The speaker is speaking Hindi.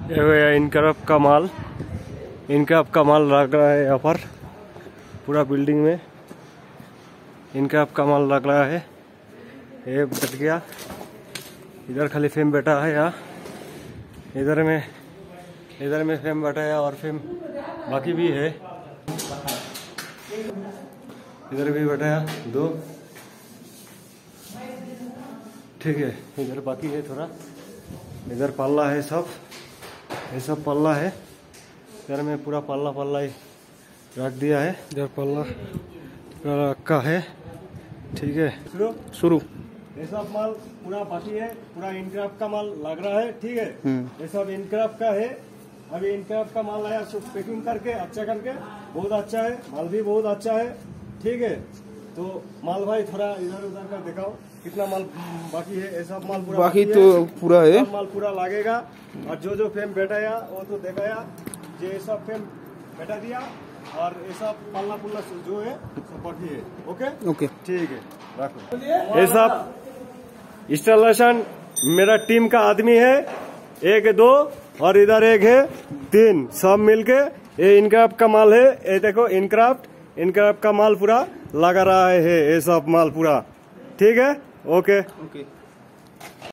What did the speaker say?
ये हुआ इनकराफ्ट का माल। इनकराफ्ट का माल लग रहा है यहाँ पर पूरा बिल्डिंग में। इनकराफ्ट का माल लग रहा है। ये बैठ गया, इधर खाली फेम बैठा है यहाँ, इधर में फेम बैठा है और फेम बाकी भी है। इधर भी बैठा है दो, ठीक है। इधर बाकी है थोड़ा, इधर पल्ला है सब, ये सब पल्ला है। इधर में पूरा पल्ला ही रख दिया है, इधर पल्ला रखा है, ठीक है। शुरू ये सब माल पूरा बाकी है, पूरा इनक्राफ्ट का माल लग रहा है, ठीक है। ये सब इनक्राफ्ट का है। अभी इनक्राफ्ट का माल आया, सब पैकिंग करके अच्छा करके, बहुत अच्छा है माल, भी बहुत अच्छा है, ठीक है। तो माल भाई थोड़ा इधर उधर का दिखाओ, कितना माल बाकी है। ये सब माल पूरा बाकी तो पूरा है, माल पूरा लगेगा। और जो फेम बैठाया वो तो दिखाया, ये सब फेम बैठा दिया और ये सब पल्ला पुल्ला जो है सब बाकी है। ओके, ठीक है, रखो। ये सब इंस्टॉलेशन मेरा टीम का आदमी है, 1 2 और इधर 1 है 3, सब मिलके ये इनक्राफ्ट का माल है। ये देखो इनक्राफ्ट का माल पूरा लगा रहा है, ये सब माल पूरा, ठीक है। ओके।